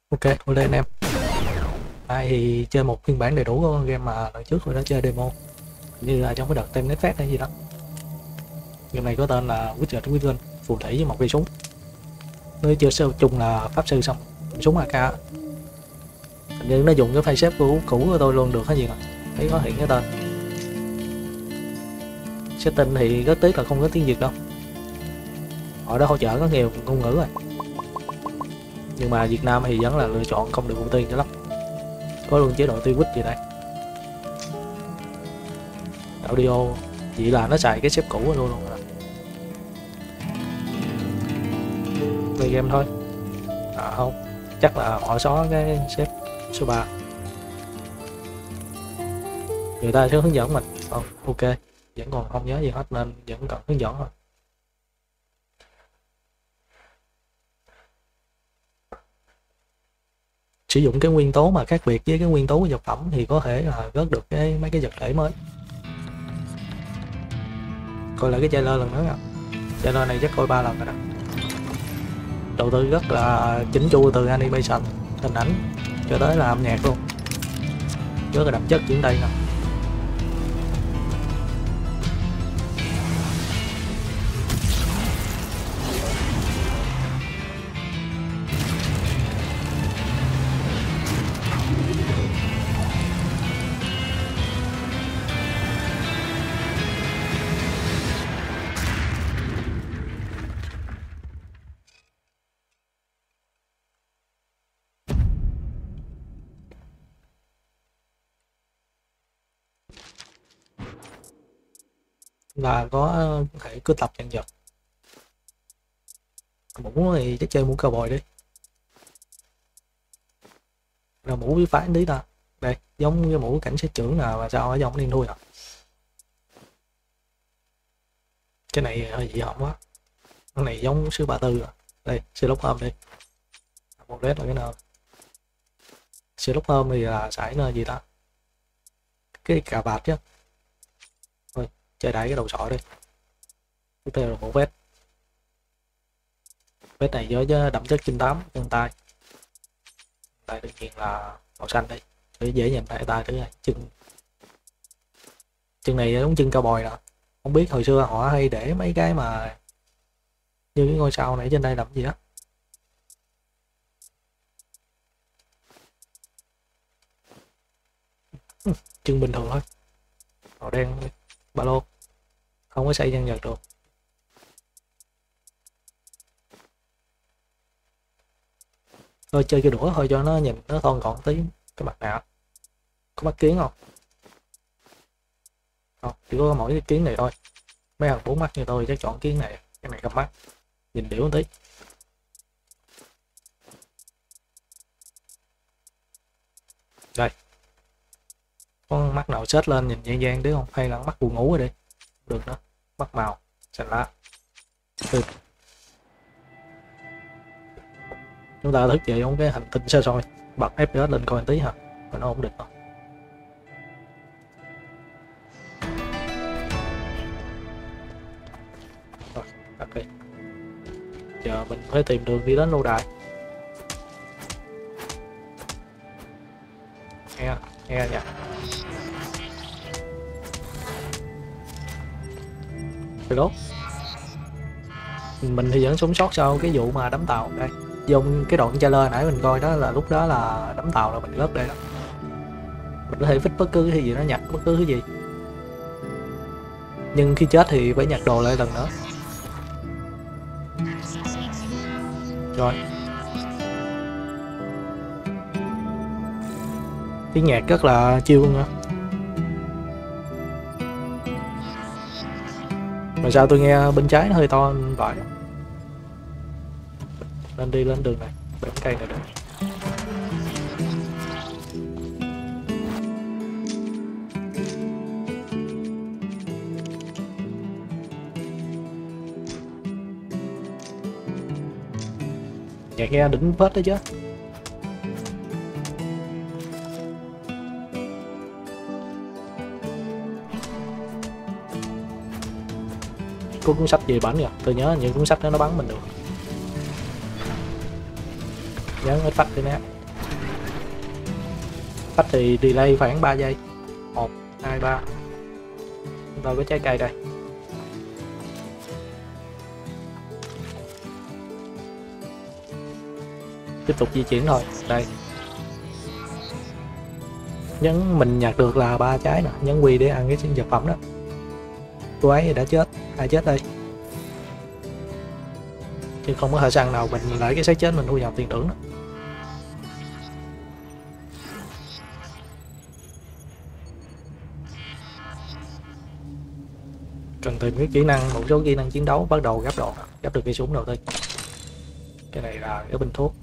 Ok, ok anh em. Ai thì chơi một phiên bản đầy đủ của con game mà lần trước tôi đã chơi demo, như là trong cái đợt tem Netfest hay gì đó. Game này có tên là Witcher Within, phù thủy với một cây súng. Nó chưa sơ chung là pháp sư xong, súng AK. Hình như nó dùng cái file shape cũ của tôi luôn được hay gì mà. Thấy có hiện cái tên. Setting thì rất tiếc là không có tiếng Việt đâu. Họ đã hỗ trợ có nhiều ngôn ngữ rồi. Nhưng mà Việt Nam thì vẫn là lựa chọn không được ưu tiên cho lắm. Có luôn chế độ tiêu quýt gì đây. Audio chỉ là nó xài cái xếp cũ luôn rồi. Play game thôi. À không, chắc là họ xóa cái xếp số 3. Người ta sẽ hướng dẫn mình. Ok, vẫn còn không nhớ gì hết nên vẫn cần hướng dẫn thôi. Sử dụng cái nguyên tố mà khác biệt với cái nguyên tố của vật phẩm thì có thể là rớt được mấy cái vật thể mới. Coi lại cái trailer lần nữa nha. Trailer này chắc coi 3 lần rồi đó. Đầu tư rất là chỉnh chu từ animation, hình ảnh cho tới là âm nhạc luôn, rất là đậm chất chuyển đây nè. Là có thể cứ tập dần dần. Mũ thì chắc chơi mũ cowboy đi, là mũ với phái tí ta. Đây giống cái mũ cảnh sát trưởng nào mà sao ở giống điên thui à. Cái này hơi dị hỏng quá. Cái này giống sư 34 à. Đây Sherlock Holmes đi, một red là cái nào. Sherlock Holmes thì là sải nơi gì ta, cái cà vạt chứ. Thôi chơi đại cái đầu sọ đi. Tiếp theo là một vest. Vest này với đậm chất trinh tám chân tay. Tay đương nhiên là màu xanh đi để dễ nhìn tay tay thứ này. Chân này giống chân cao bồi nè. Không biết hồi xưa họ hay để mấy cái mà như cái ngôi sao này trên đây làm gì đó. Chân bình thường thôi, màu đen ba lô, không có xây nhân vật được. Thôi chơi cái đũa thôi cho nó nhìn nó thon gọn tí. Cái mặt nào có mắt kiến không? Không, chỉ có mỗi cái kiến này thôi. Mấy thằng 4 mắt như tôi chắc chọn kiến này. Cái này cầm mắt nhìn điểu một tí. Đây, có mắt nào xếp lên nhìn gian gian đấy không, hay là mắt buồn ngủ rồi đi được nữa. Mắt màu xanh lá. Chúng ta thức dậy trong cái hành tinh xa xôi, bật FPS lên coi một tí hả, mà nó ổn định không. Rồi, ok. Giờ mình phải tìm đường đi đến lâu đài. Nghe nha. Rồi đốt. Mình thì vẫn sống sót sau cái vụ mà đắm tàu đây. Dùng cái đoạn trailer nãy mình coi đó là lúc đó là đắm tàu là mình rớt đây đó. Mình có thể vứt bất cứ cái gì nó nhặt bất cứ cái gì. Nhưng khi chết thì phải nhặt đồ lại lần nữa. Rồi. Tiếng nhạc rất là chill luôn á. Mà sao tôi nghe bên trái nó hơi to vậy? Lên đi lên đường này, bẻ cây này được. Nhạc nghe đỉnh phết đấy chứ. Có cuốn sách gì bắn kìa, tôi nhớ những cuốn sách đó nó bắn mình được. Nhớ ít phách đi nè. Phách thì delay khoảng 3 giây. 1, 2, 3. Chúng ta có trái cây đây. Tiếp tục di chuyển thôi. Đây. Nhấn mình nhặt được là 3 trái nè, nhấn Q để ăn cái sinh vật phẩm đó. Cô ấy đã chết, ai chết đây? Chứ không có thợ săn nào mình lấy cái xác chết mình thu nhập tiền thưởng đó. Cần tìm cái kỹ năng, một số kỹ năng chiến đấu. Bắt đầu gấp độ, gấp được cây súng đầu tiên. Cái này là cái bình thuốc.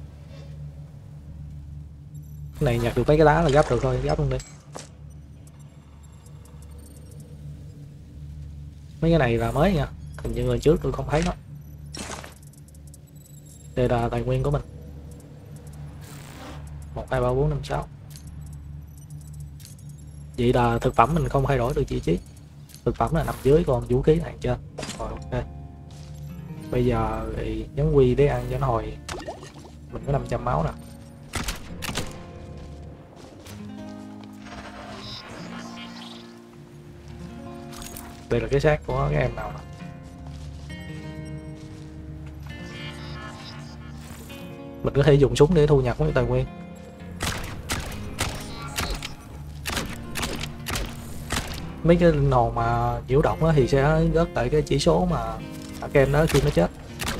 Cái này nhặt được mấy cái lá là gấp được thôi, gấp luôn đi. Mấy cái này là mới nha, hình như người trước tôi không thấy nó. Đây là tài nguyên của mình. 1, 2, 3, 4, 5, 6. Vậy là thực phẩm mình không thay đổi được vị trí. Thực phẩm là nằm dưới, còn vũ khí là trên. Rồi ok. Bây giờ thì nhấn Q để ăn cho nó hồi. Mình có 500 máu nè. Đây là cái xác của cái em nào nè. Mình có thể dùng súng để thu nhập mấy tài nguyên. Mấy cái linh hồn mà nhiễu động đó thì sẽ rớt tại cái chỉ số mà kem đó khi nó chết.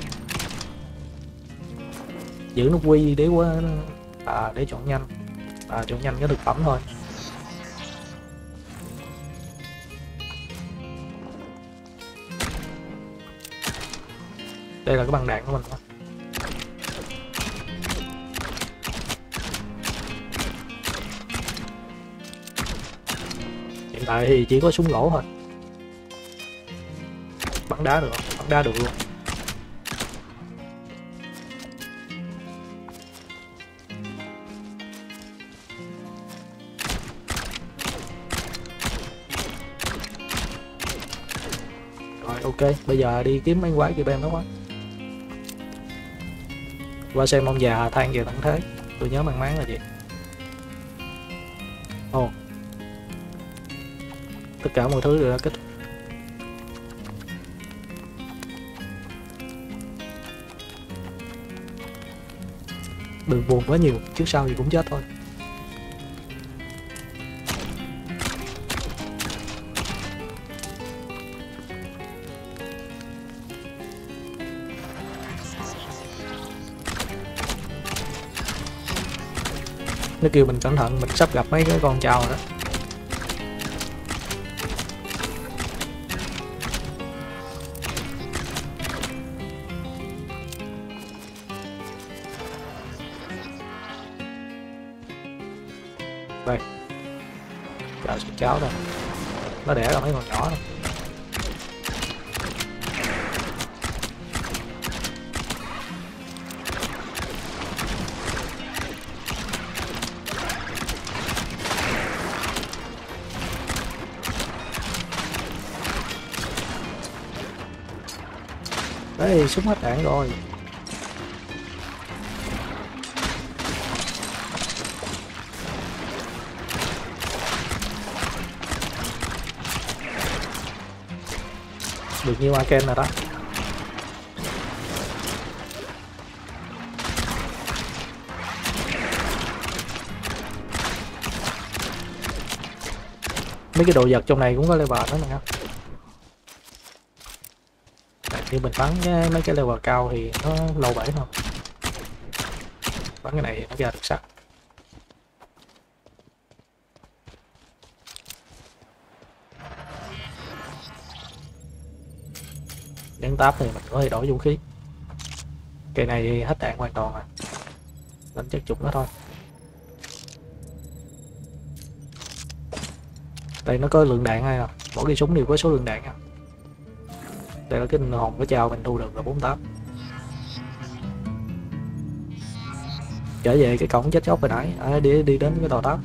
Giữ nút Q để để chọn nhanh, chọn nhanh cái thực phẩm thôi. Đây là cái băng đạn của mình đó. Hiện tại thì chỉ có súng gỗ thôi. Bắn đá được không? Bắn đá được luôn. Rồi ok, bây giờ đi kiếm mấy quái kia bên đó quá. Qua xem ông già than về tận thế. Tôi nhớ mang máng là gì. Ồ, tất cả mọi thứ đều đã kết thúc. Đừng buồn quá nhiều, trước sau gì cũng chết thôi. Nó kêu mình cẩn thận, mình sắp gặp mấy cái con trào rồi đó. Đây, chào sụt cháo đây, nó đẻ ra mấy con nhỏ này. Đấy, súng hết đạn rồi. Được nhiêu Aken rồi đó. Mấy cái đồ vật trong này cũng có level nữa nè. Thì mình bắn mấy cái level cao thì nó lâu bể thôi. Bắn cái này nó ra được sắt. Nhấn tab thì mình có thể đổi vũ khí. Cây này thì hết đạn hoàn toàn rồi. Đánh chắc chục nó thôi. Đây nó có lượng đạn hay không? Mỗi cây súng đều có số lượng đạn nha. Đây là cái hồn của chào mình thu được là 48. Trở về cái cổng chết chóc hồi nãy, đi đến cái tòa tháp.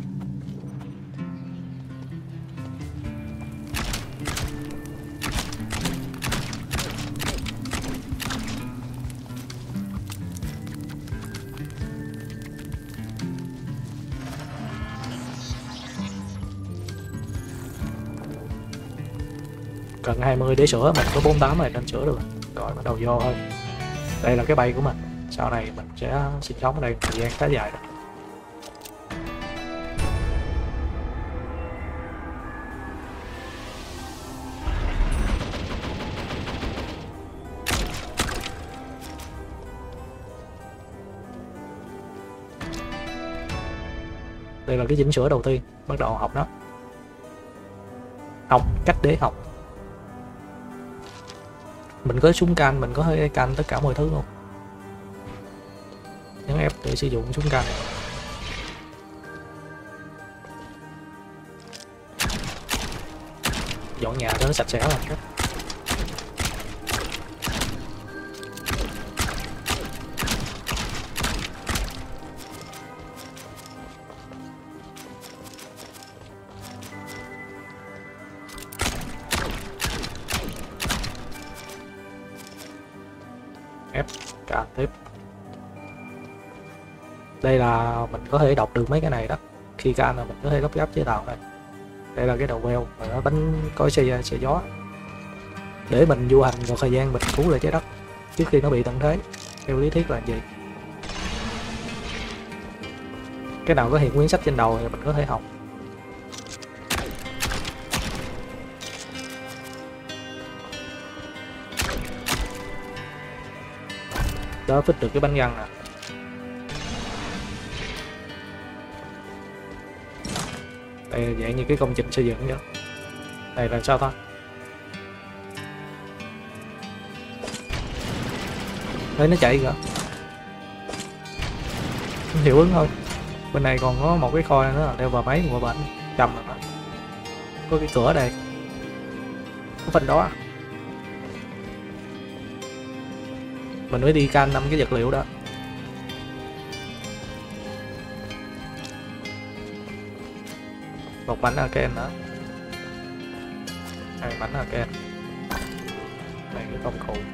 Cần 20 để sửa, mình có 48 rồi nên sửa được rồi, bắt đầu vô thôi. Đây là cái bay của mình, sau này mình sẽ sinh sống ở đây thời gian khá dài rồi. Đây là cái chỉnh sửa đầu tiên, bắt đầu học nó. Học cách để học. Mình có súng canh, mình có hơi canh tất cả mọi thứ luôn. Nhấn F để sử dụng súng canh. Dọn nhà cho nó sạch sẽ là cách. F cà tiếp. Đây là mình có thể đọc được mấy cái này đó. Khi can là mình có thể lắp ráp chế tạo đây. Đây là cái đầu beo và nó bánh có xe gió để mình du hành một thời gian mình cứu lại trái đất trước khi nó bị tận thế. Theo lý thuyết là gì? Cái nào có hiện nguyên sách trên đầu thì mình có thể học. Đó, phích được cái bánh răng nè. Đây là dạng như cái công trình xây dựng vậy. Đây là sao ta? Thấy nó chạy kìa. Hiệu ứng thôi. Bên này còn có một cái kho nữa là đeo vào máy của bệnh cầm rồi đó. Có cái cửa đây. Có phần đó. Mình mới đi can 5 cái vật liệu đó. Một bánh arcane nữa. 2 bánh arcane. Đây cái công cụ.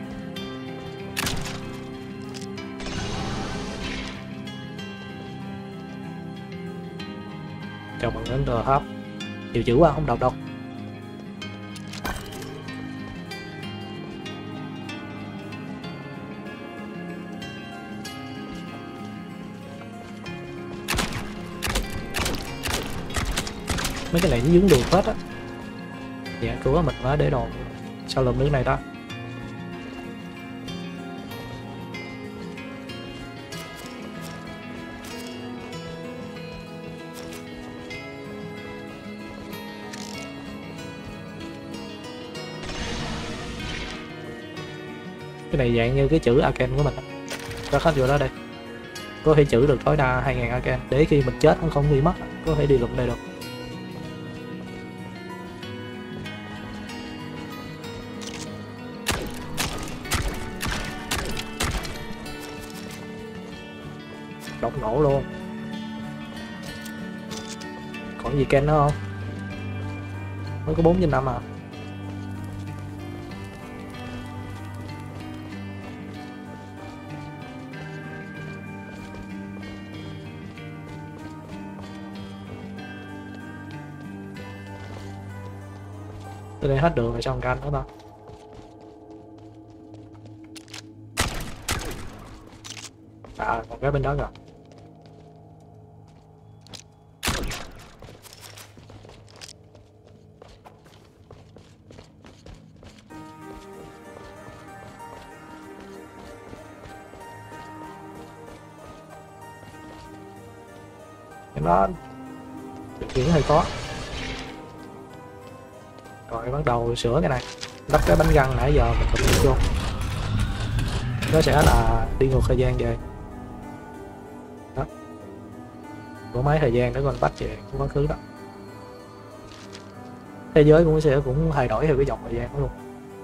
Chào mừng đến The Hub. Nhiều chữ quá không đọc đâu. Mấy cái này nó dướng đường hết á. Dạ của mình phải để đồ sau lùm nước này đó. Cái này dạng như cái chữ arcane của mình đó. Cho khách vô đó đây. Có thể chữ được tối đa 2000 arcane để khi mình chết nó không bị mất, có thể đi lụm đây được. Độc nổ luôn. Còn gì ken nữa không? Mới có 4/5 à. Tới đây hết đường rồi, xong canh nữa ta. À, còn cái bên đó rồi. Cái đó điều khiển hơi khó. Rồi bắt đầu sửa cái này, lắp cái bánh răng nãy giờ mình tập trung vô. Nó sẽ là đi ngược thời gian về. Đó. Có mấy thời gian để con bắt về quá khứ đó. Thế giới cũng sẽ thay đổi theo cái dòng thời gian đó luôn.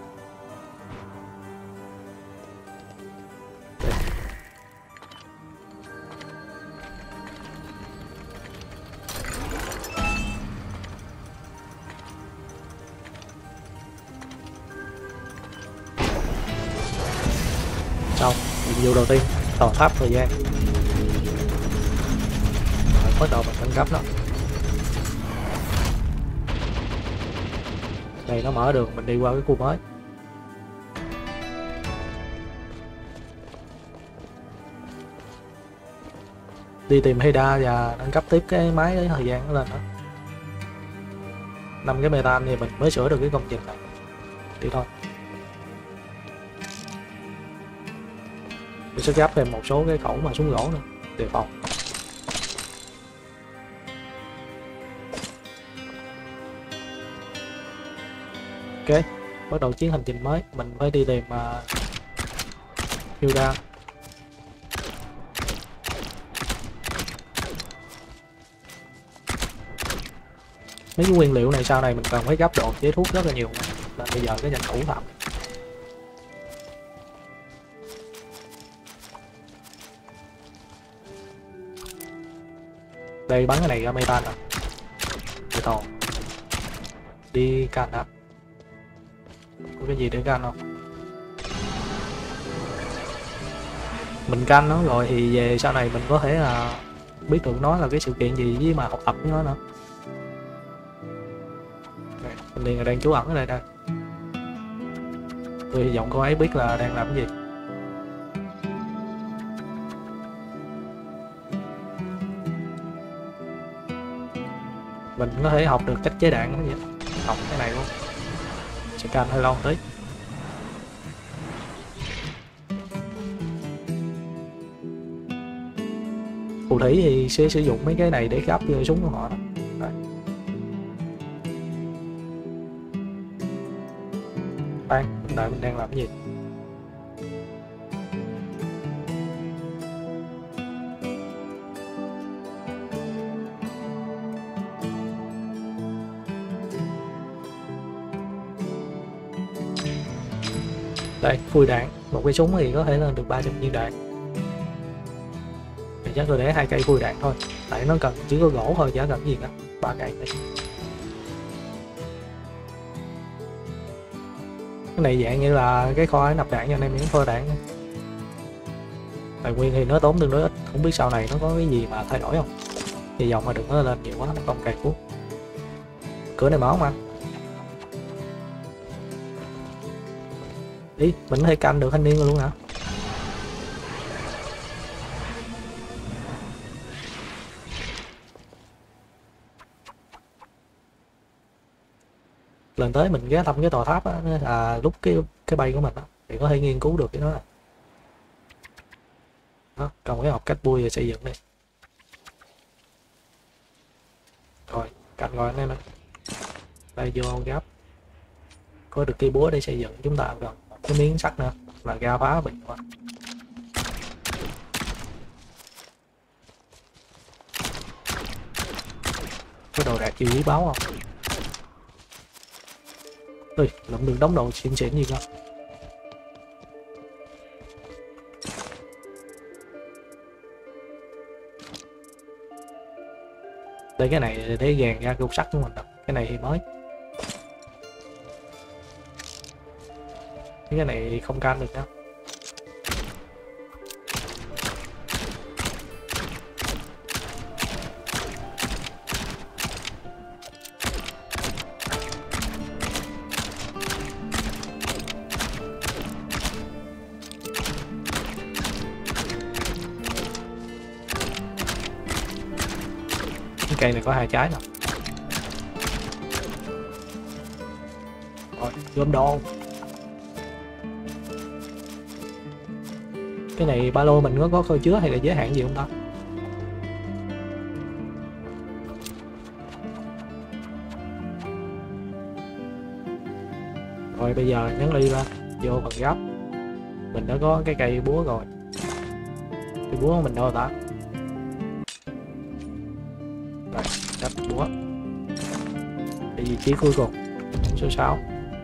Xong, nhiệm vụ đầu tiên, tòa tháp thời gian. Rồi, bắt đầu mình nâng cấp nó. Đây nó mở đường mình đi qua cái khu mới. Đi tìm Heda và nâng cấp tiếp cái máy cái thời gian nó lên nữa. 5 cái metan thì mình mới sửa được cái công trình này. Đi thôi. Mình sẽ gấp thêm một số cái khẩu mà súng gỗ nữa đề phòng. Ok, bắt đầu chuyến hành trình mới. Mình phải đi tìm Hilda. Mấy cái nguyên liệu này sau này mình cần phải gấp đồ chế thuốc rất là nhiều, nên bây giờ cái tranh thủ làm. Đây bắn cái này ra metan nè. Metal. Đi can hả? Có cái gì để can không? Mình canh nó rồi thì về sau này mình có thể là biết được nó là cái sự kiện gì với mà học tập với nó nữa. Mình liền là đang trú ẩn ở đây đây. Tôi hy vọng cô ấy biết là đang làm cái gì. Mình có thể học được cách chế đạn cái gì. Học cái này luôn. Sẽ canh hơi lâu tí. Phù thủy thì sẽ sử dụng mấy cái này để gấp vô súng của họ đó. Đây. Khoan, đợi mình đang làm cái gì? Đây, khui đạn. Một cái súng thì có thể lên được 300 viên đạn. Thì chắc tôi để 2 cây khui đạn thôi. Tại nó cần chỉ có gỗ thôi, chả cần gì cả. 3 cây đi. Cái này dạng như là cái kho nạp đạn cho anh em những kho đạn. Tài nguyên thì nó tốn tương đối ít. Không biết sau này nó có cái gì mà thay đổi không. Hy vọng mà đừng có lên nhiều quá, nó không cày cuốc. Cửa này mở không anh? Đi, mình có thể canh được thanh niên luôn hả? Lần tới mình ghé thăm cái tòa tháp á, là lúc cái bay của mình á, thì có thể nghiên cứu được cái đó. Đó, cần phải học cách bui và xây dựng đi. Rồi, cạnh rồi anh em ơi. Đây vô gấp. Có được cây búa để xây dựng, chúng ta cần một cái miếng sắt nữa là ga phá bình quá. Có đồ đạc gì quý báu không? Ui, lụm được đống đồ xịn xịn gì cơ. Đây cái này để gàn ra cục sắt của mình. Cái này thì mới. Cái này không can được nữa. Cái cây này có 2 trái nè. Rồi, gom đồ. Cái này ba lô mình có kho chứa hay là giới hạn gì không ta? Rồi bây giờ nhấn ly ra, vô phần gấp. Mình đã có cái cây búa rồi. Cây búa của mình đâu ta? Rồi, đập búa. Cái vị trí cuối cùng, số 6.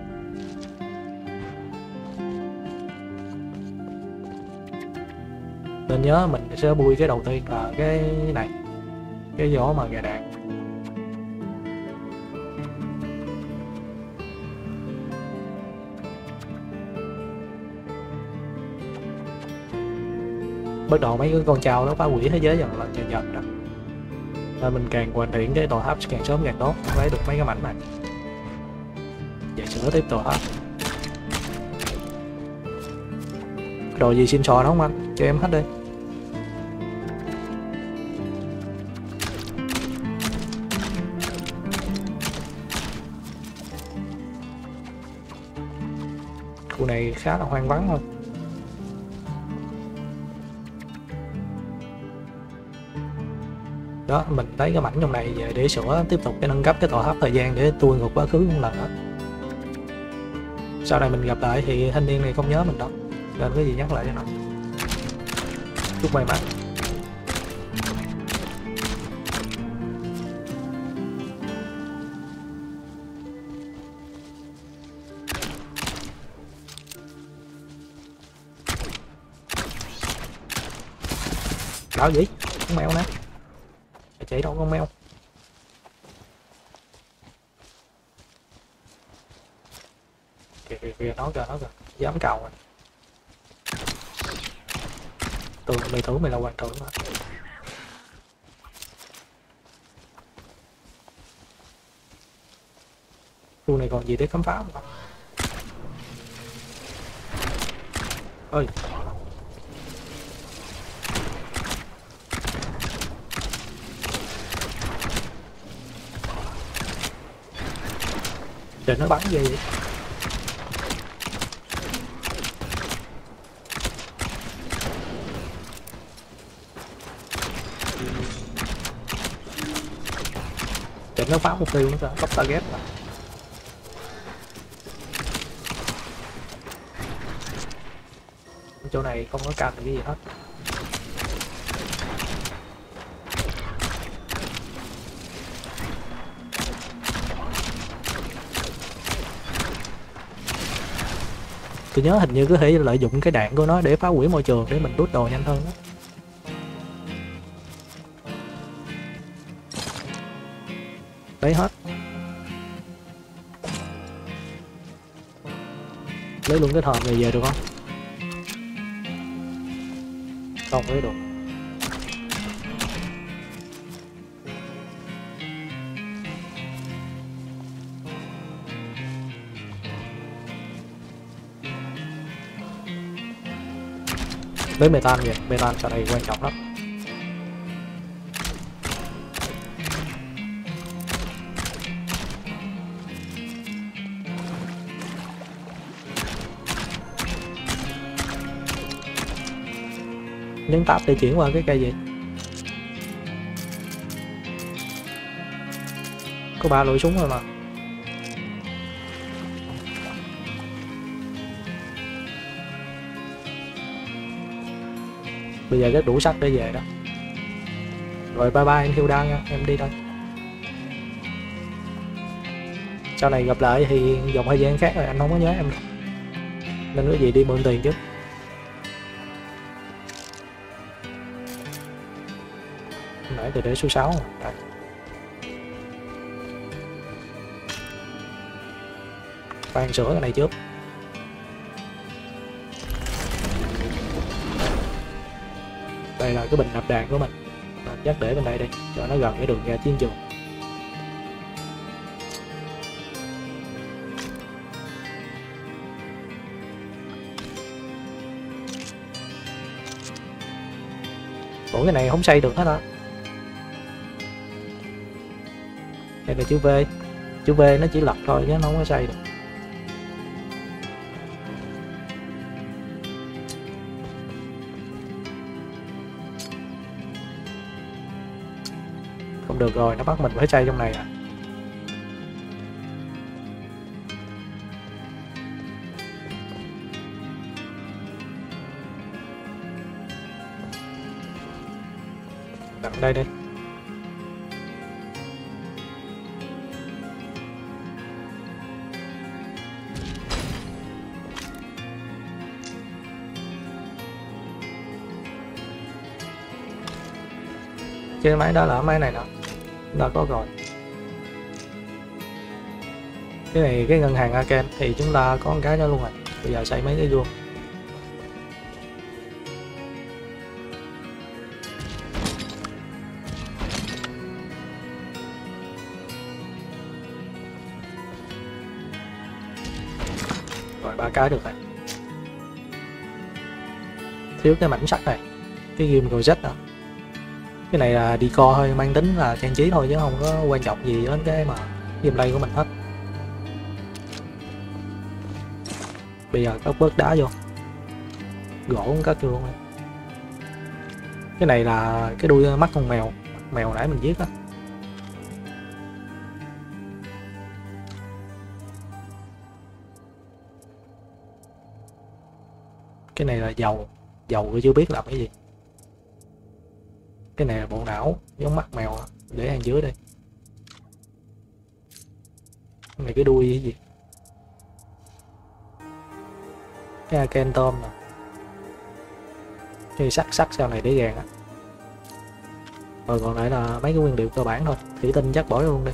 Nên nhớ mình sẽ bui cái đầu tiên là cái này, cái vỏ mà gà đạn. Bắt đầu mấy cái con trào nó phá hủy thế giới dần lần dần dần đó. Nên mình càng hoàn thiện cái tòa tháp càng sớm càng tốt, lấy được mấy cái mảnh này. sửa tiếp tục hả? Đồ gì xin sò đó không anh? Cho em hết đi. Khu này khá là hoang vắng thôi. Đó, mình lấy cái mảnh trong này về để sửa tiếp tục cái nâng cấp cái tòa tháp thời gian để tua ngược quá khứ một lần nữa. Sau này mình gặp lại thì thanh niên này không nhớ mình đâu, nên cái gì nhắc lại cho nó. Chúc may mắn. Đảo gì? Con mèo nè. Chạy đâu con mèo. Kìa nó kìa, dám cầu rồi. Mày tưởng mày là hoàng thượng mà. Khu này còn gì để khám phá không? Ơi. Trời, nó bắn gì vậy? Trời, nó phá mục tiêu nữa kìa, bóc target mà. Chỗ này không có cam được cái gì hết. Tôi nhớ hình như có thể lợi dụng cái đạn của nó để phá hủy môi trường để mình rút đồ nhanh hơn đó. Lấy hết. Lấy luôn cái thòm này về được không? Không lấy được. Lấy metan kìa, metan sau này quan trọng lắm. Nhấn tab để chuyển qua cái cây gì? Có 3 loại súng rồi mà. Bây giờ rất đủ sắt để về đó. Rồi bye bye anh Hilda nha, em đi đây. Sau này gặp lại thì dòng thời gian khác rồi anh không có nhớ em đâu. Nên có gì đi mượn tiền chứ. Nãy từ để số 6 rồi. Khoan sửa cái này trước. Đây là cái bình nạp đạn của mình. Chắc để bên đây đi cho nó gần cái đường ra chiến trường. Ủa cái này không xây được hết hả? Đây là chữ V. Chữ V nó chỉ lật thôi chứ nó không có xây được. Không được rồi, nó bắt mình phải xây trong này à. Đặt đây đi. Cái máy đó là máy này nè, đã có rồi. Cái này cái ngân hàng Arcane thì chúng ta có một cái đó luôn rồi. Bây giờ xây mấy cái vuông. 3 cái được rồi. Thiếu cái mảnh sắt này, cái ghim rosette nè. Cái này là decor thôi, mang tính là trang trí thôi chứ không có quan trọng gì đến cái mà gameplay của mình hết. Bây giờ cất bớt đá vô, gỗ cũng cất vô luôn. Cái này là cái đuôi mắt con mèo, mèo nãy mình giết á. Cái này là dầu, dầu tôi chưa biết làm cái gì. Cái này là bộ não giống mắt mèo, để hàng dưới đây. Cái này cái đuôi cái gì, cái can tôm nè, cái sắt sau này để gàn á. Rồi còn lại là mấy cái nguyên liệu cơ bản thôi, thủy tinh chắc bỏ luôn đi.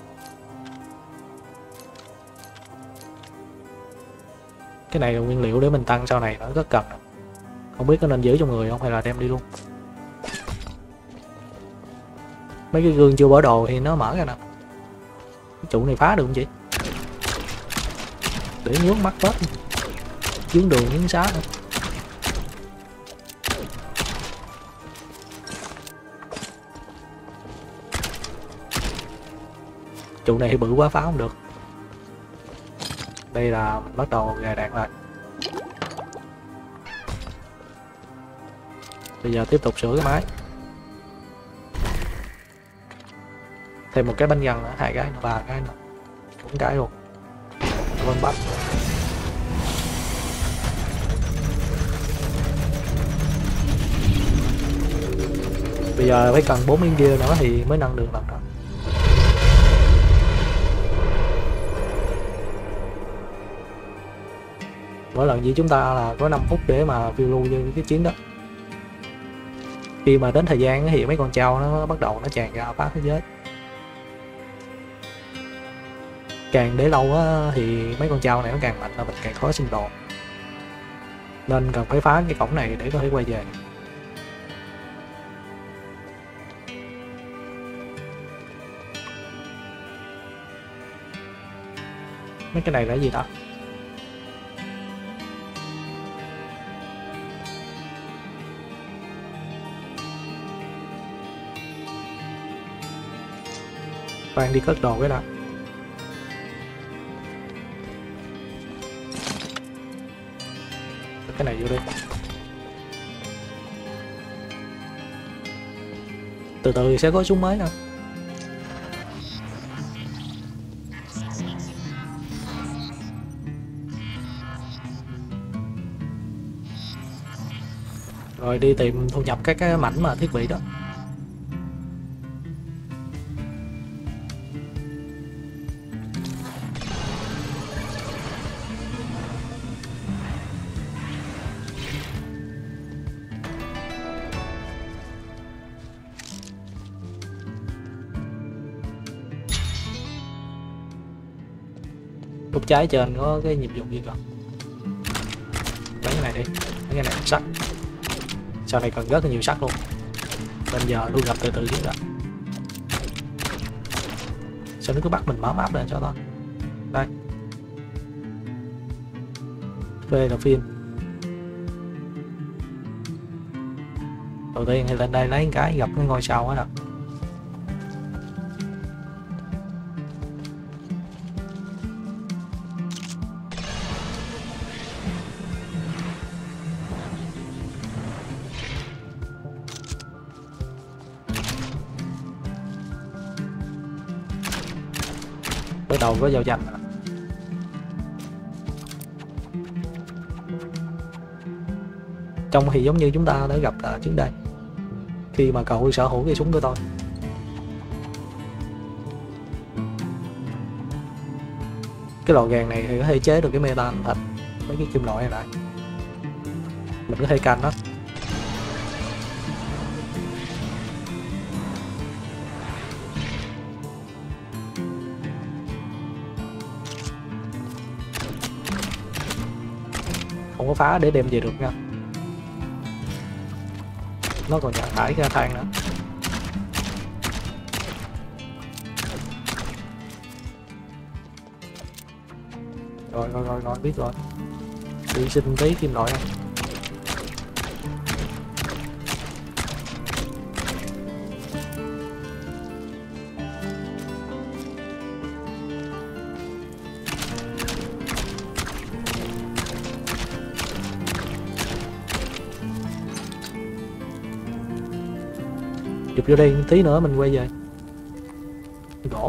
Cái này là nguyên liệu để mình tăng sau này, nó rất cần. Không biết có nên giữ trong người không hay là đem đi luôn. Mấy cái gương chưa bỏ đồ thì nó mở ra nè. Cái trụ này phá được không chị? Để nhốt mắt hết, chướng đường miếng xá nữa. Trụ này thì bự quá phá không được. Đây là mình bắt đầu gài đạn lại. Bây giờ tiếp tục sửa cái máy. Thêm một cái bánh răng nữa, 2 cái nữa, 3 cái nữa, 4 cái luôn. Vân bắt. Bây giờ phải cần 4 miếng kia nữa thì mới nâng được lần đó. Mỗi lần gì chúng ta là có 5 phút để mà phiêu lưu như cái chuyến đó. Khi mà đến thời gian thì mấy con trâu nó bắt đầu nó tràn ra phá thế giới. Càng để lâu á, thì mấy con trâu này nó càng mạnh là mình càng khó sinh tồn. Nên cần phải phá cái cổng này để có thể quay về. Mấy cái này là gì đó? Khoan đi cất đồ cái đó. Cái này vô đi. Từ từ sẽ có súng mới nè. Rồi đi tìm thu nhập các cái mảnh mà thiết bị đó. Góc trái trên có cái nhiệm vụ gì còn. Lấy cái này đi, lấy cái này sắt. Sau này cần rất là nhiều sắt luôn. Nên giờ thu nhập từ từ chứ. Sao nó cứ bắt mình mở map lên cho thôi. Đây. Phê là phim. Đầu tiên thì lên đây lấy cái gặp cái ngôi sao hết nè. Bắt đầu có giao tranh. Trông thì giống như chúng ta đã gặp trước đây khi mà cậu sở hữu cái súng của tôi. Cái lò gàn này thì có thể chế được cái metan thành mấy cái kim loại này lại, mình có thể canh nó. Không có phá để đem về được nha, nó còn nhận thải ra than nữa. Rồi biết rồi. Đi xin tí kim loại này. Chụp vô đây tí nữa mình quay về. Gỗ.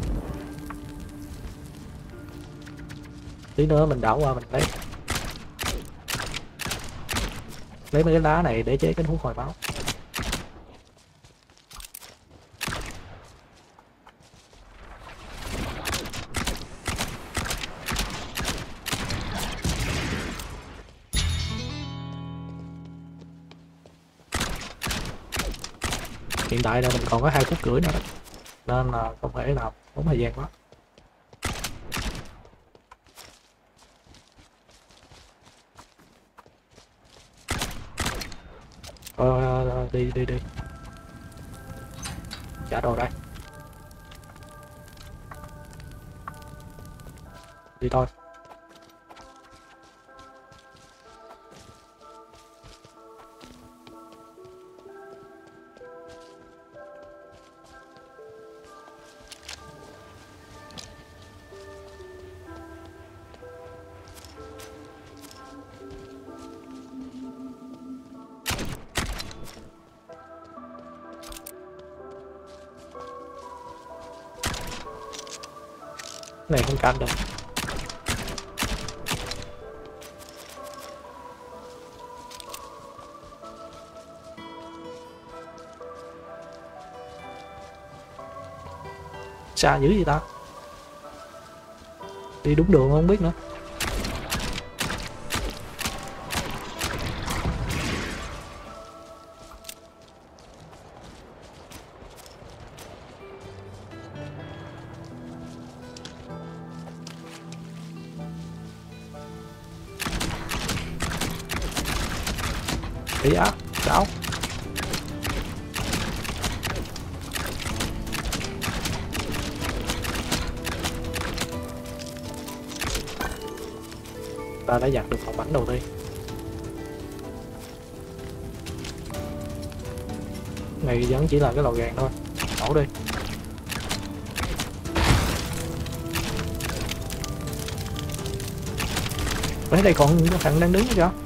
Tí nữa mình đảo qua mình lấy mấy cái đá này để chế cái hút hồi máu. Hiện tại là mình còn có 2 phút rưỡi nữa nên là không thể nào tốn thời gian quá. Đi trả đồ đây, đi thôi. Cái này không canh được. Xa dữ gì ta? Đi đúng đường không biết nữa. Ý á, sao? Ta đã giặt được một bánh đầu tiên. Này vẫn chỉ là cái lò gàng thôi. Nổ đi. Ở đây còn thằng đang đứng kìa.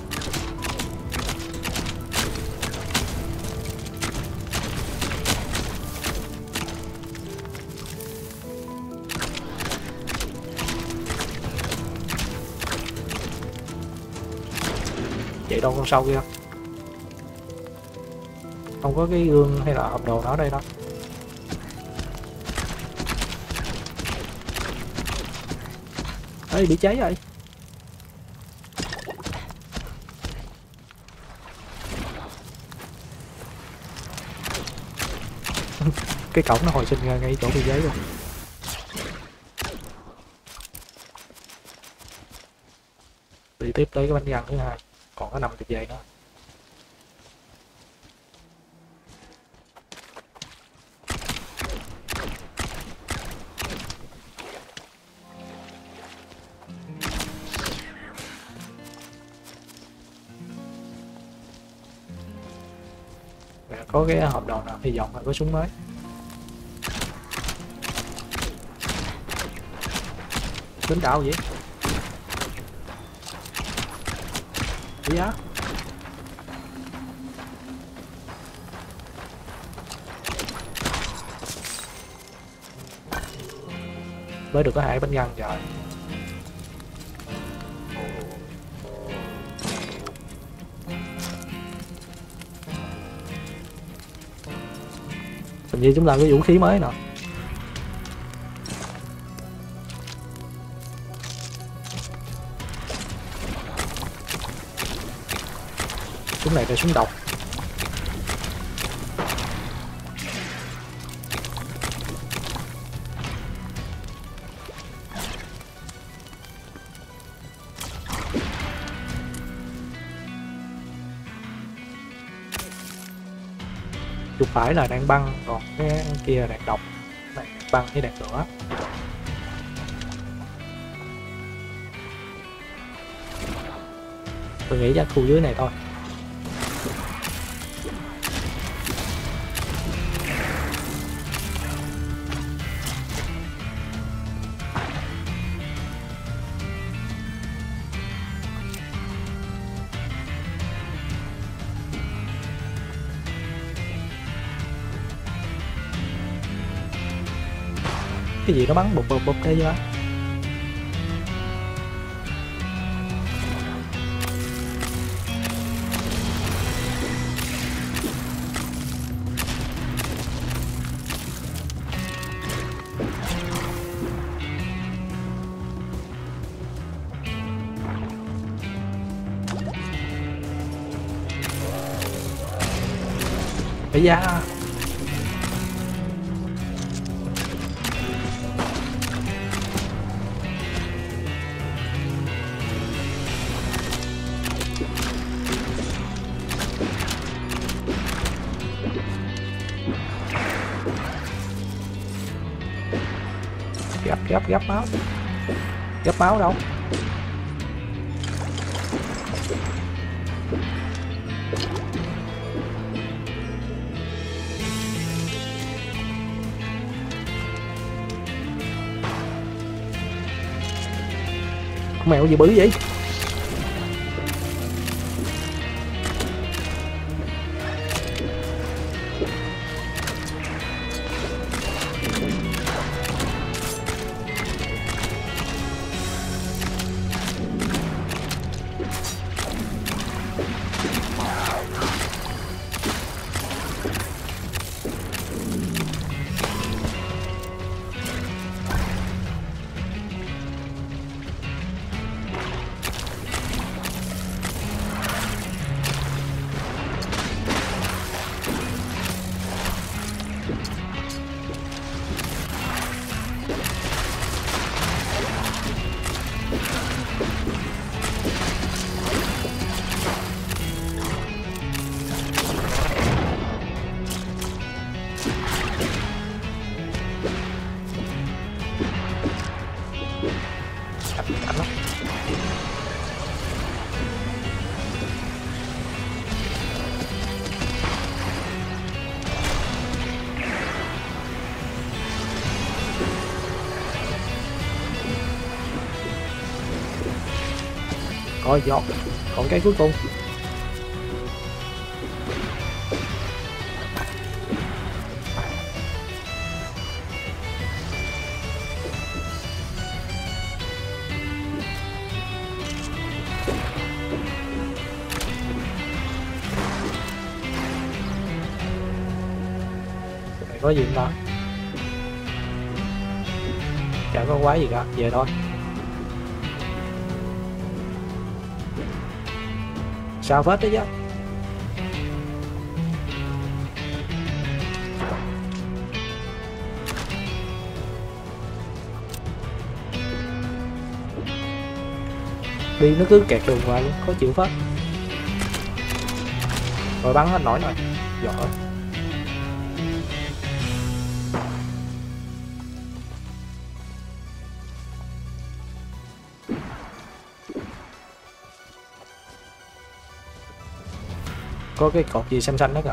Chạy đâu con sâu kia. Không có cái gương hay là hộp đồ nào ở đây đâu. Ê, bị cháy rồi. Cái cổng nó hồi sinh ra ngay chỗ bị cháy luôn. Đi tiếp tới cái bánh răng thứ hai, còn có 50 giây nữa. Có cái hộp đồ nào hy vọng là có súng mới. Tính đảo gì vậy á? Mới được có 2 bánh răng rồi. Hình như chúng ta có vũ khí mới nè. Súng này là súng độc. Chuột phải là đạn băng, còn cái kia là đạn độc. Này đạn băng với đạn lửa. Tôi nghĩ chắc khu dưới này thôi. Cái gì nó bắn bụp bụp bụp đây chứ. Ây da. Gấp máu. Gấp máu đâu? Con mèo gì bự vậy? Coi giọt, còn cái cuối cùng. Này có gì không ta? Chả có quái gì cả, về thôi. Sao phết đấy chứ. Đi nó cứ kẹt đường hoài luôn, khó chịu phết. Rồi bắn hết nổi rồi. Giỏi. Có cái cột gì xanh xanh đó kìa.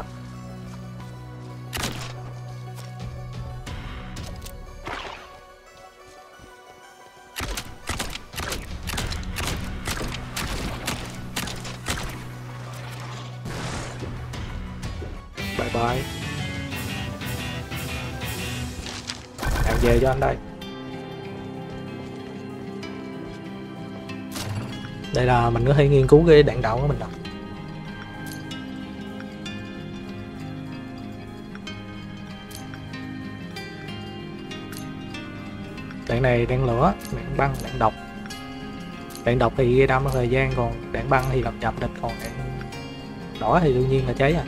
Bye bye. Hàng về cho anh đây. Đây là mình có thể nghiên cứu cái đạn đạo của mình rồi. Đạn này đạn lửa, đạn băng, đạn độc. Đạn độc thì gây đâm trong thời gian, còn đạn băng thì làm chậm địch, còn đạn đỏ thì đương nhiên là cháy à.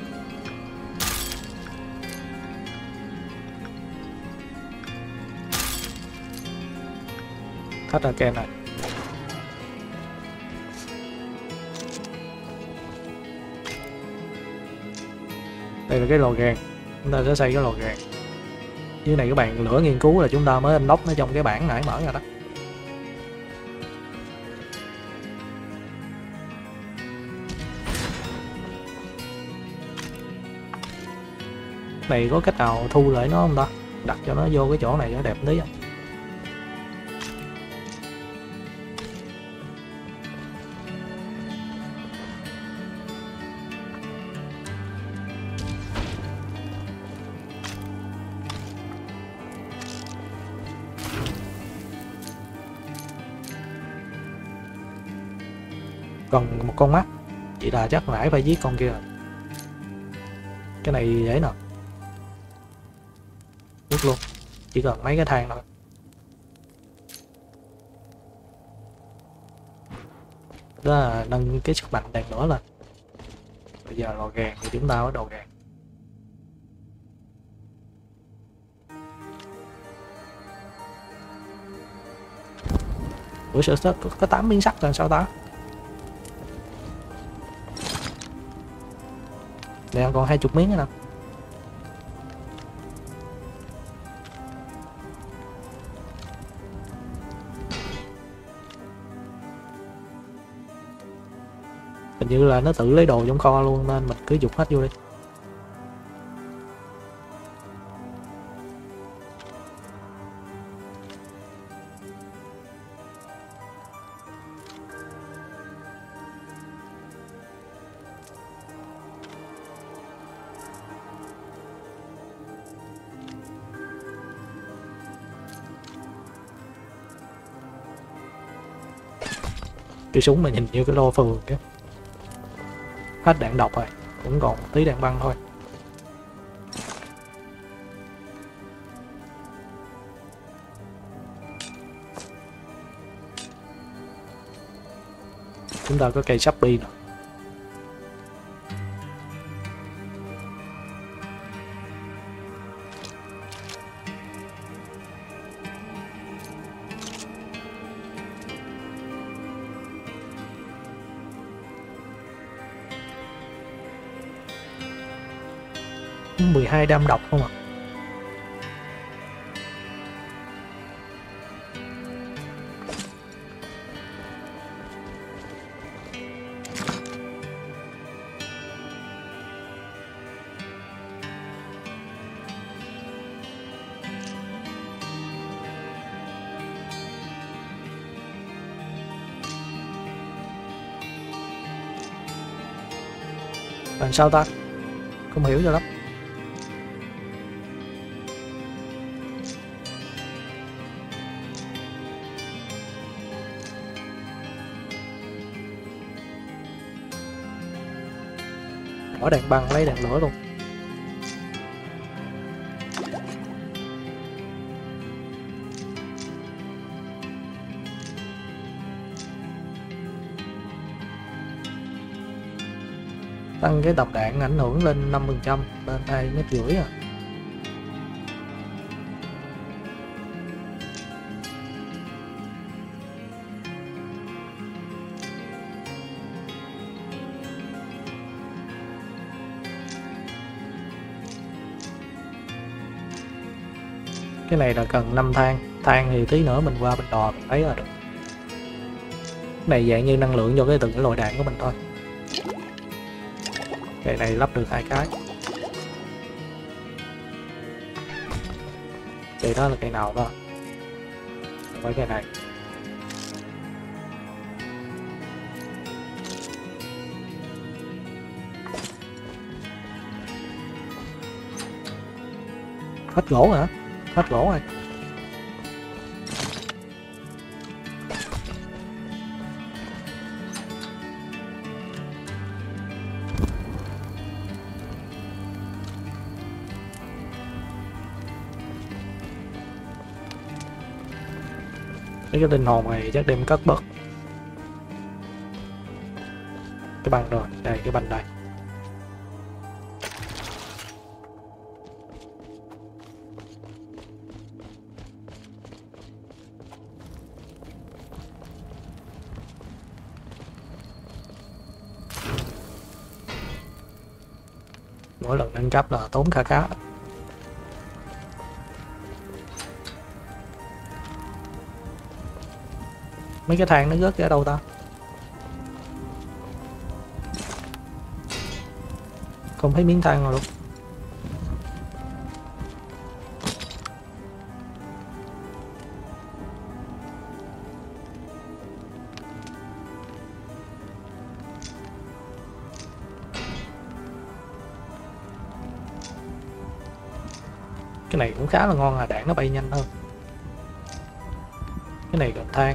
Thách ra kem này. Đây là cái lò gàn, chúng ta sẽ xây cái lò gàn. Dưới này các bạn lửa nghiên cứu là chúng ta mới unlock nó trong cái bảng nãy mở ra đó. Này có cách nào thu lại nó không ta? Đặt cho nó vô cái chỗ này cho đẹp tí. Còn một con mắt, chị là chắc nãy phải giết con kia rồi. Cái này dễ nè, giết luôn, chỉ cần mấy cái thang thôi. Đó là nâng cái sức mạnh đèn lửa lên. Bây giờ lò gàn thì chúng ta bắt đầu gàn. Ủa sao có 8 miếng sắt là sao ta? Đây còn 20 miếng nữa nè. Hình như là nó tự lấy đồ trong kho luôn nên mình cứ dục hết vô đi. Cái súng mà nhìn như cái lô phường kìa. Hết đạn độc rồi, cũng còn tí đạn băng thôi. Chúng ta có cây Shopee nè. Có 12 đam độc không ạ? Làm sao ta? Không hiểu cho lắm. Bỏ đạn băng lấy đạn lửa luôn. Tăng cái tầm đạn ảnh hưởng lên 5%, lên 2,5 m à. Cái này là cần 5 thang. Thang thì tí nữa mình qua mình đò mình thấy là được. Cái này dạng như năng lượng cho cái từng cái loại đạn của mình thôi. Cây này lắp được 2 cái. Cây đó là cây nào đó? Với cây này. Hết gỗ hả? Hết gỗ rồi. Cái linh hồn này chắc đem cất bớt. Cái băng rồi, đây cái băng đây. Mỗi lần nâng cấp là tốn khá. Mấy cái thang nó rớt ra đâu ta? Không thấy miếng thang nào luôn. Cái này cũng khá là ngon, đạn nó bay nhanh hơn. Cái này còn than.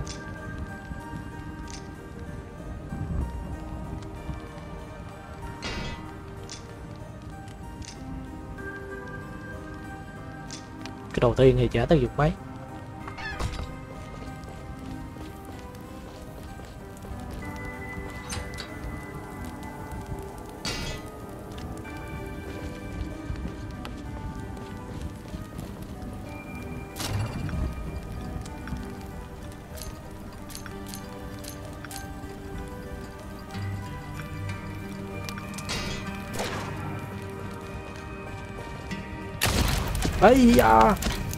Cái đầu tiên thì chả tác dụng mấy. Ấy da.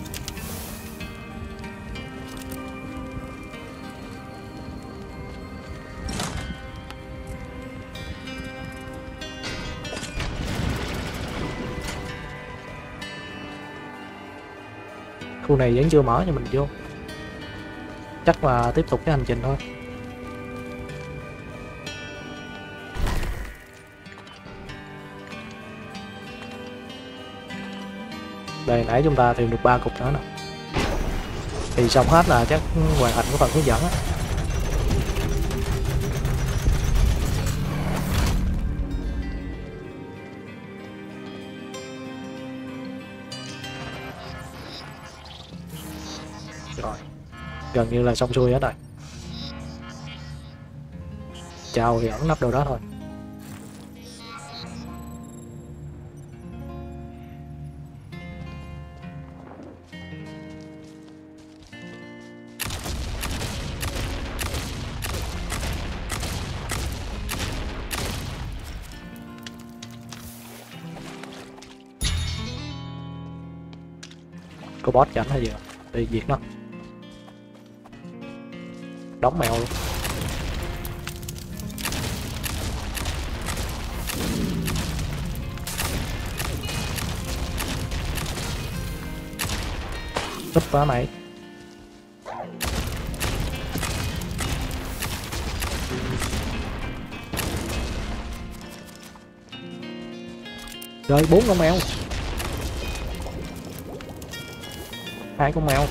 Khu này vẫn chưa mở cho mình vô. Chắc là tiếp tục cái hành trình thôi. Đây, nãy chúng ta tìm được 3 cục nữa nè. Thì xong hết là chắc hoàn thành cái phần hướng dẫn á. Rồi, gần như là xong xuôi hết rồi. Chào thì ẩn nắp đâu đó thôi. Có boss chẳng hay gì đi diệt nó. Đóng mèo luôn. Thích quá mày. Rồi 4 con mèo. 2 con mèo.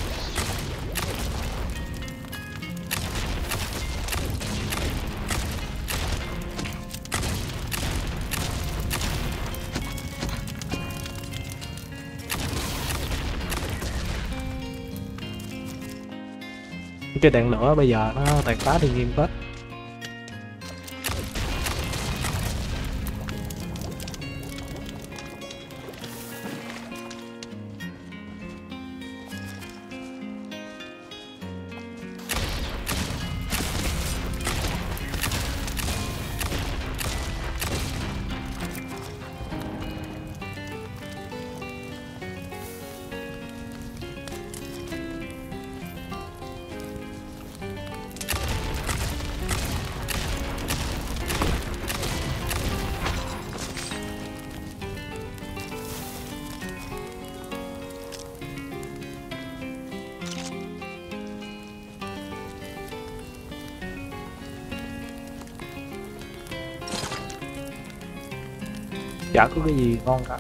Cái đạn lửa bây giờ nó tàn phá thiên nhiên hết. Chả có cái gì ngon cả.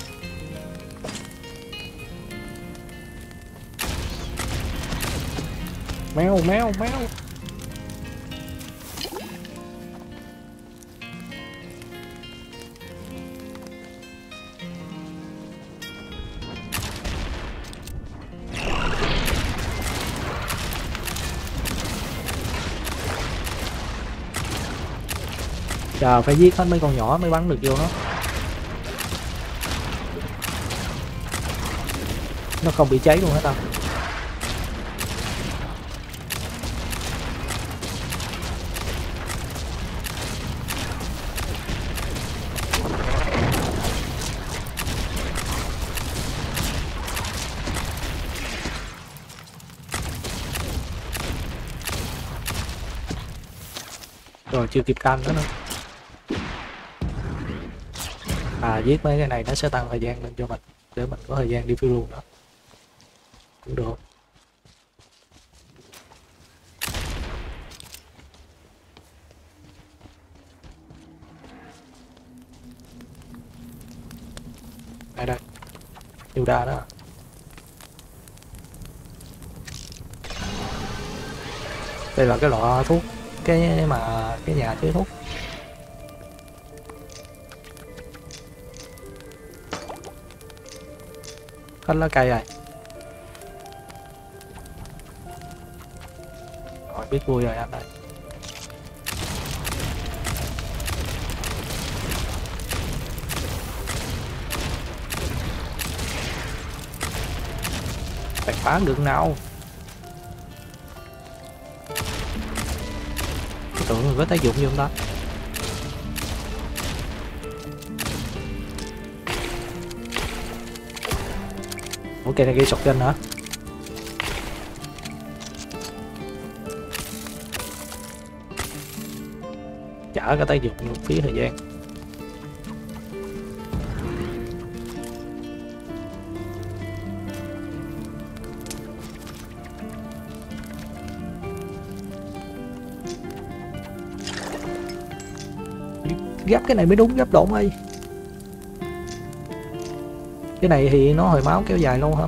Mèo mèo mèo. Chờ phải giết hết mấy con nhỏ mới bắn được vô nó. Nó không bị cháy luôn hết đâu. Rồi chưa kịp canh nữa nữa. Giết mấy cái này nó sẽ tăng thời gian lên cho mình, để mình có thời gian đi phiêu lưu nữa cũng được. Đây đây, yêu đa đó. Đây là cái lọ thuốc, cái nhà chứa thuốc. Hết lá cây rồi. Rồi biết vui rồi anh ơi. Phải phá được nào. Cái tượng mình có tác dụng gì không ta? Ủa cây này gây sọc chân hả? Chả có tác dụng, phí thời gian. Gấp cái này mới đúng, gấp độn ơi. Cái này thì nó hồi máu kéo dài lâu hơn.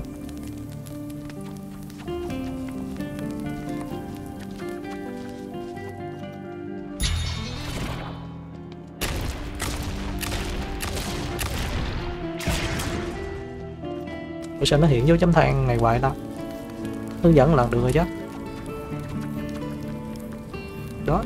Ủa sao nó hiện dấu chấm than này hoài ta? Hướng dẫn lần được rồi chứ. Đó.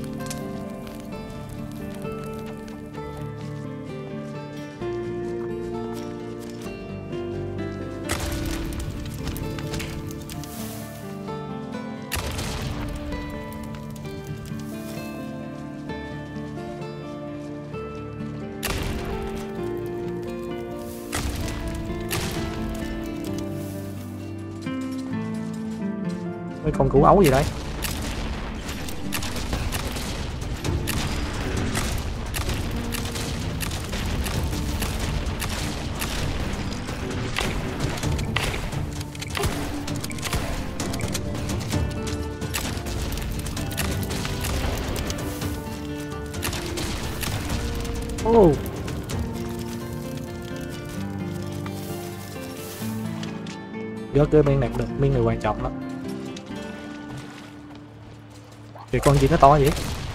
Mấy con củ ấu gì đây? Oh. Gớt cái miếng này cũng được, miếng này quan trọng lắm. Thì con gì nó to vậy?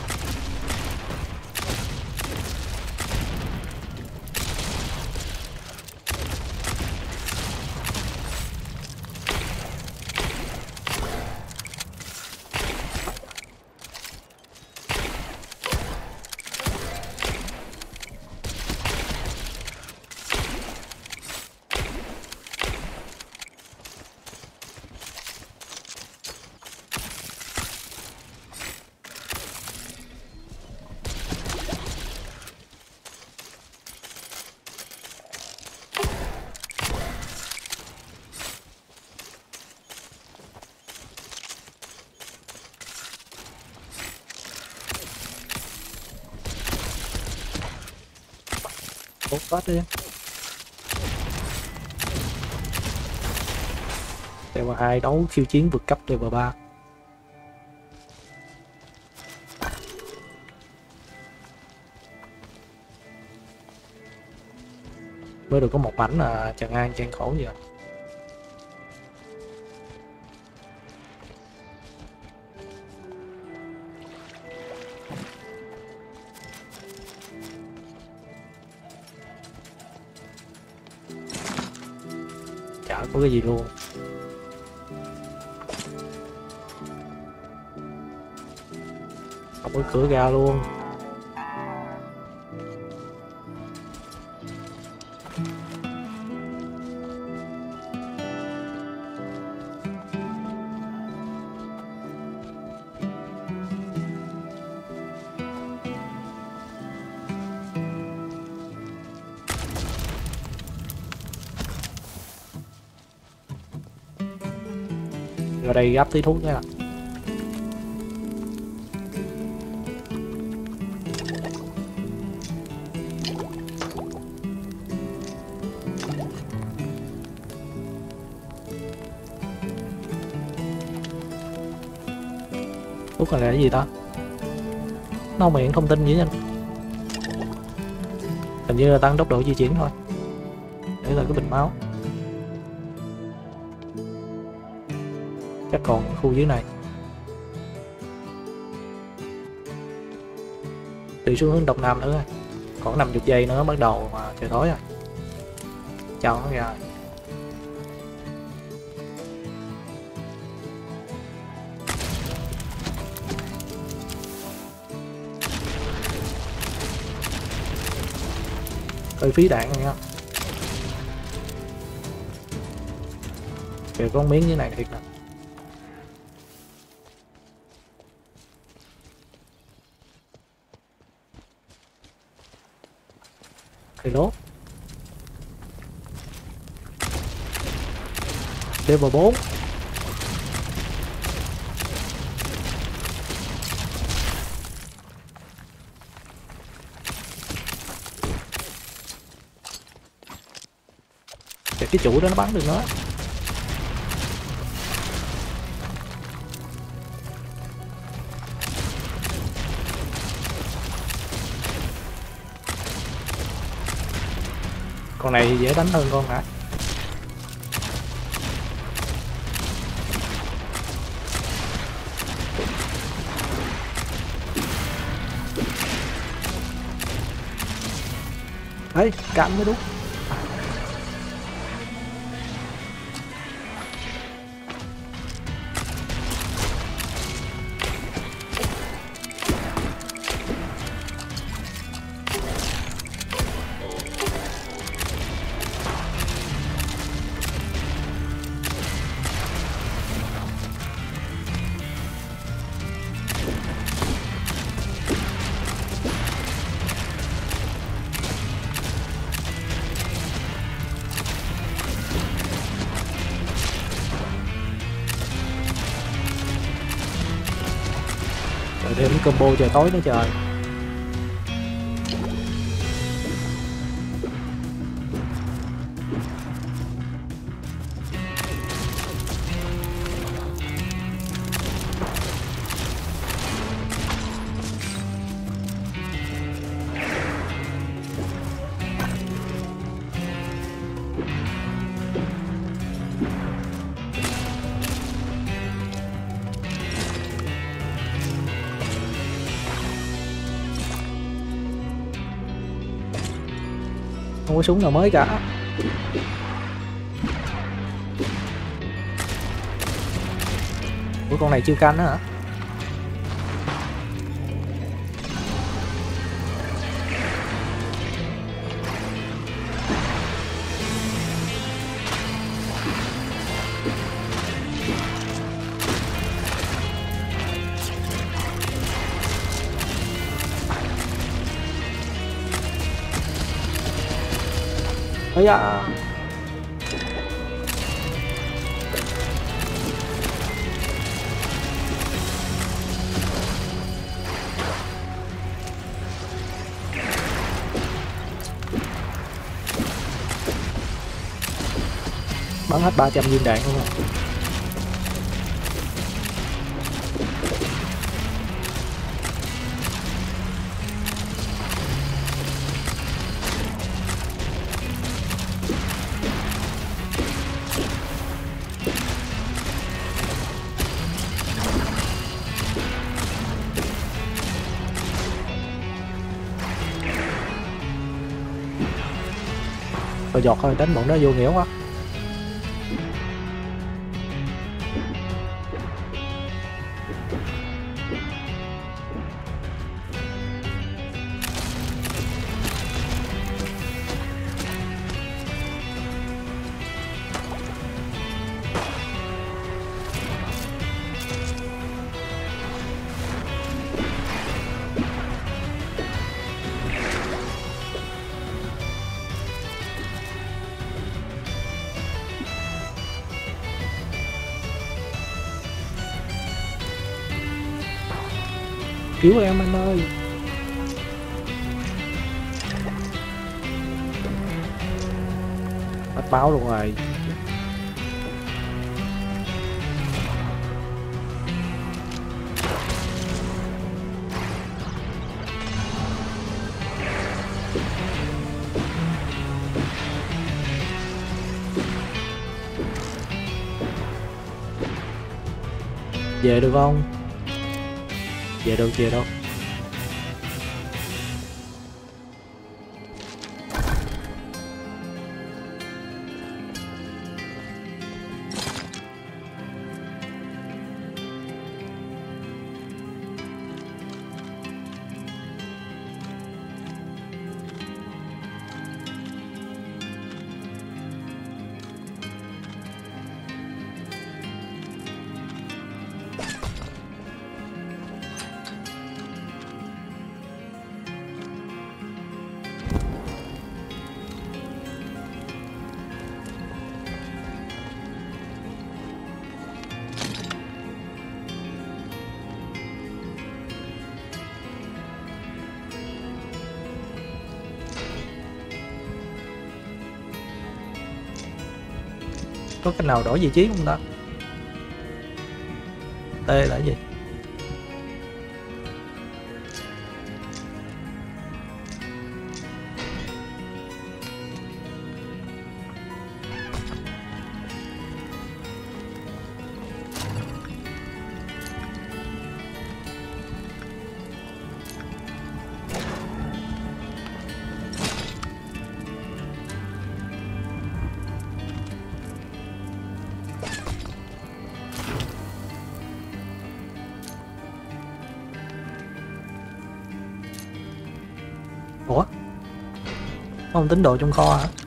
Tốt quá đi. Level 2 đấu khiêu chiến vượt cấp level 3. Mới được có một mảnh là Trần An gian khổ giờ. Chả có cái gì luôn. Không có cửa ra luôn. Ở đây gấp tí thuốc nha. Thuốc này là cái gì ta? Nó miệng thông tin gì anh? Hình như là tăng tốc độ di chuyển thôi. Để là cái bình máu. Chắc còn khu dưới này. đi xuống hướng đông nam nữa, còn 50 giây nữa bắt đầu mà trời tối rồi, cho nó ra. Hơi phí đạn nha. Kìa có miếng như này thiệt nè. Cây lốt. Level 4. Để cái chủ đó nó bắn được nữa. Con này thì dễ đánh hơn con hả? Đấy, cắm mới đúng. Rồi thêm combo trời tối nữa trời. Không có súng nào mới cả. Ủa con này chưa canh á hả? Ây da. Bắn hết 300 viên đạn luôn rồi. Rồi giọt thôi, đánh bọn đó vô nghĩa quá. Cứu em anh ơi. Bắt báo luôn rồi. Về được không? Về đâu, về đâu? Có cách nào đổi vị trí không ta? T là gì? Ủa? Không tính đồ trong kho hả?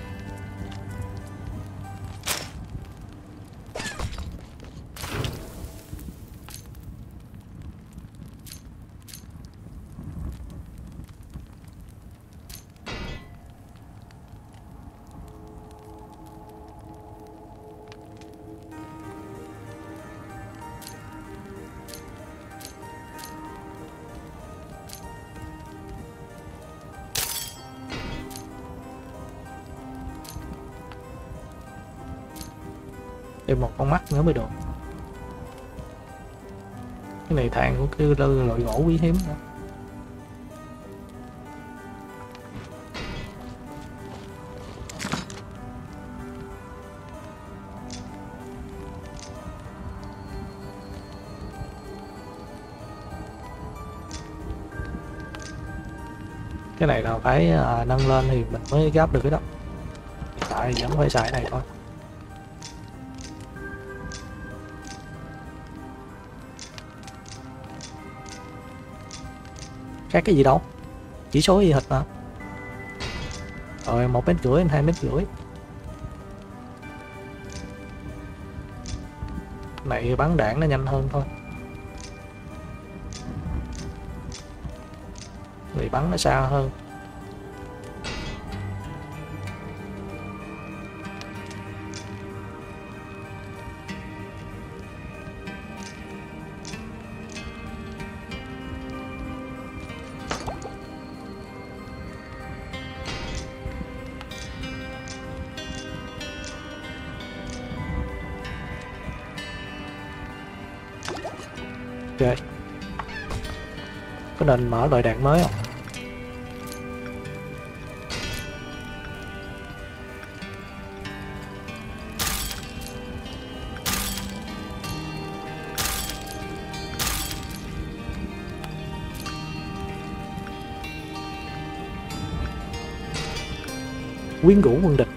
Thêm một con mắt nữa mới được. Cái này than của cái loại gỗ quý hiếm nữa. Cái này là phải nâng lên thì mình mới gấp được cái đó. Hiện tại vẫn phải xài cái này thôi. Khác cái gì đâu, chỉ số gì hết mà. Rồi 1,5 mét, 2,5 mét. Này bắn đạn nó nhanh hơn thôi, người bắn nó xa hơn. Ok, có nên mở loại đạn mới không? Quyến rũ quân địch.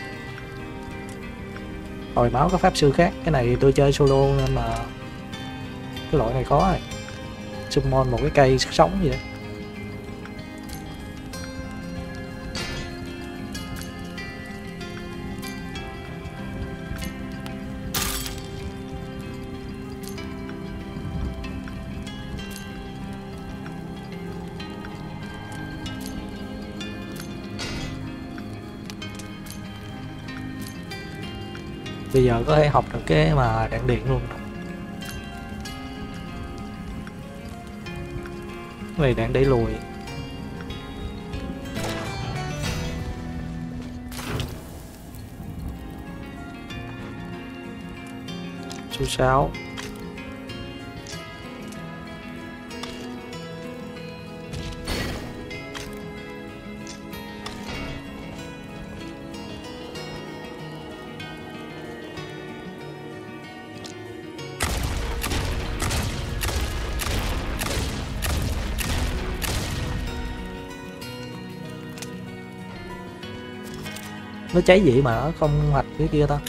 Hồi máu có pháp sư khác. Cái này tôi chơi solo nên mà cái loại này khó rồi. Summon một cái cây sống vậy. Bây giờ có thể học được cái mà đạn điện luôn. Cái này đạn đẩy lùi. Số 6. Nó cháy vậy mà nó không hoạch cái kia ta.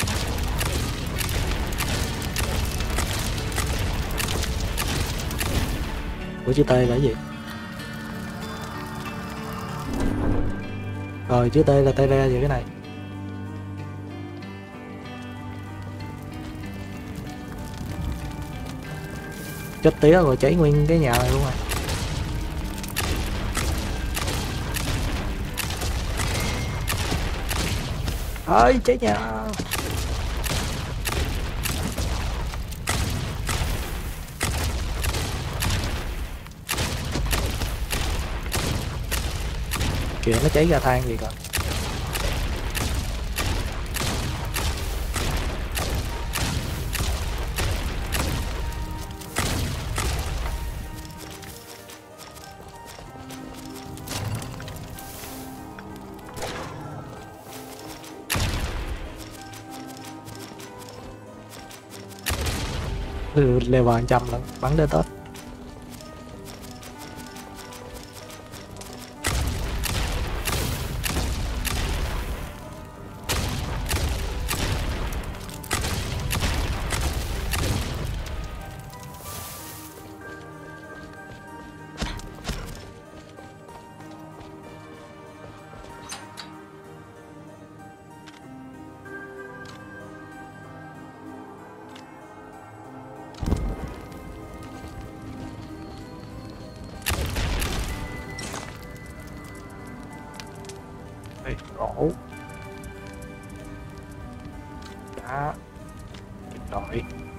Ủa chữ T là cái gì? Rồi chữ T là tay ra vậy cái này. Chết tía rồi, cháy nguyên cái nhà này luôn rồi. Ơi cháy nhà. Kìa nó cháy ra than gì rồi. level 100 lần bắn đến Tết. Đây, gỗ đá rồi.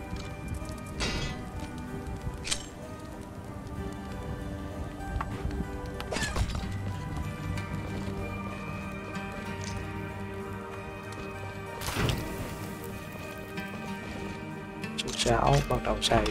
Số 6 bắt đầu xài.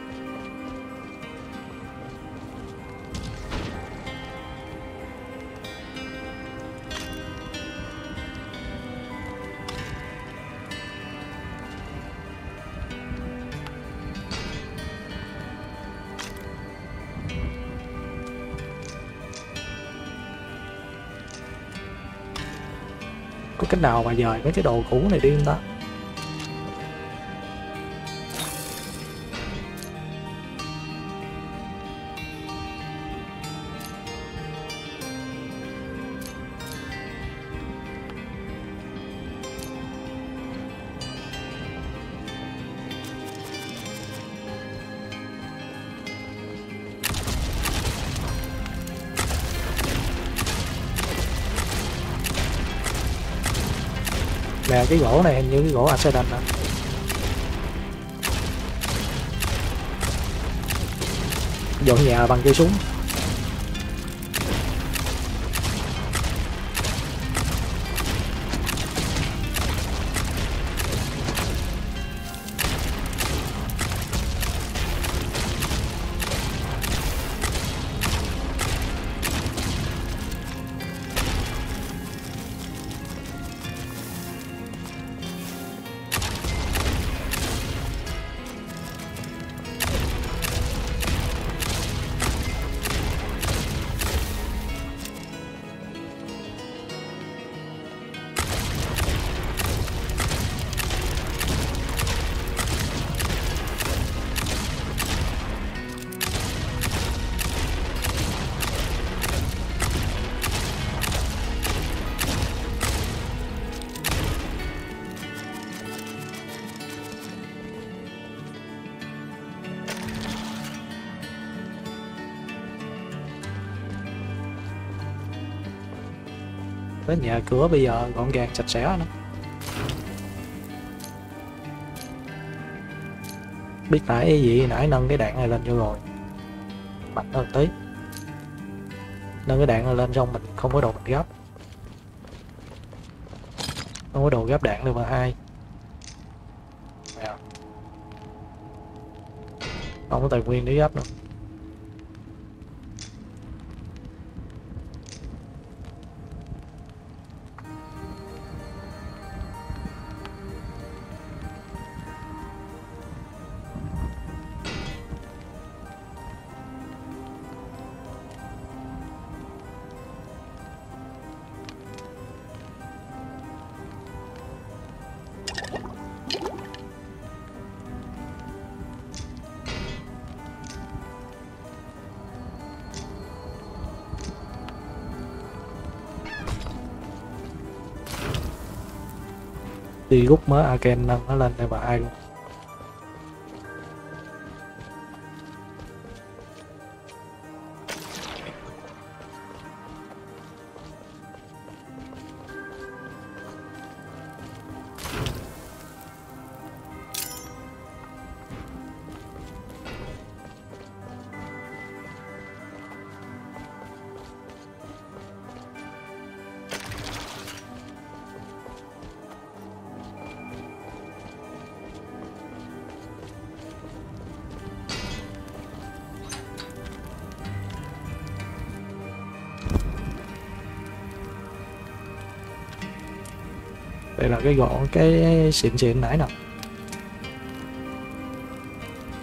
Có cách nào mà dời mấy cái đồ cũ này đi không ta? Nè cái gỗ này hình như cái gỗ Accident nè. Dọn nhà bằng cây súng. Đến nhà cửa bây giờ gọn gàng sạch sẽ nữa. Biết nãy cái gì nãy nâng cái đạn này lên vô rồi, mạnh hơn tí. Nâng cái đạn này lên xong mình không có đồ mình gấp, không có đồ gấp đạn level 2, không có tài nguyên để gấp nữa. Đi rút mớ Arcane nâng nó lên level 2 luôn. Đây là cái gỗ cái xịn xịn nãy nè.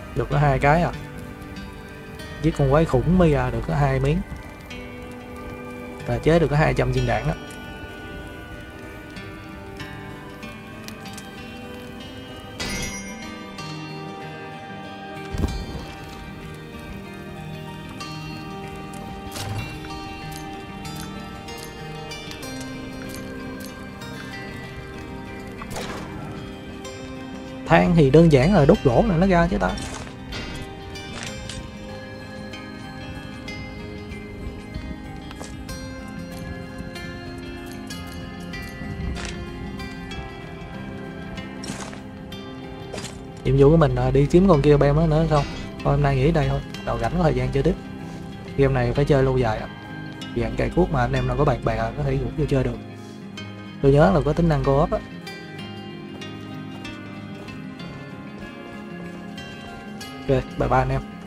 được có 2 cái à. Giết con quái khủng mới ra được có 2 miếng, và chế được có 200 viên đạn đó. Than thì đơn giản là đốt gỗ là nó ra chứ ta. Nhiệm vụ của mình là đi kiếm con kia bem đó nữa không. Thôi hôm nay nghỉ đây thôi, đầu rảnh có thời gian chơi tiếp. Game này phải chơi lâu dài à. Dạng cày cuốc mà anh em nào có bạn bè có thể rủ vô chơi được. Tôi nhớ là có tính năng co-op á. Ok, bye bye anh em.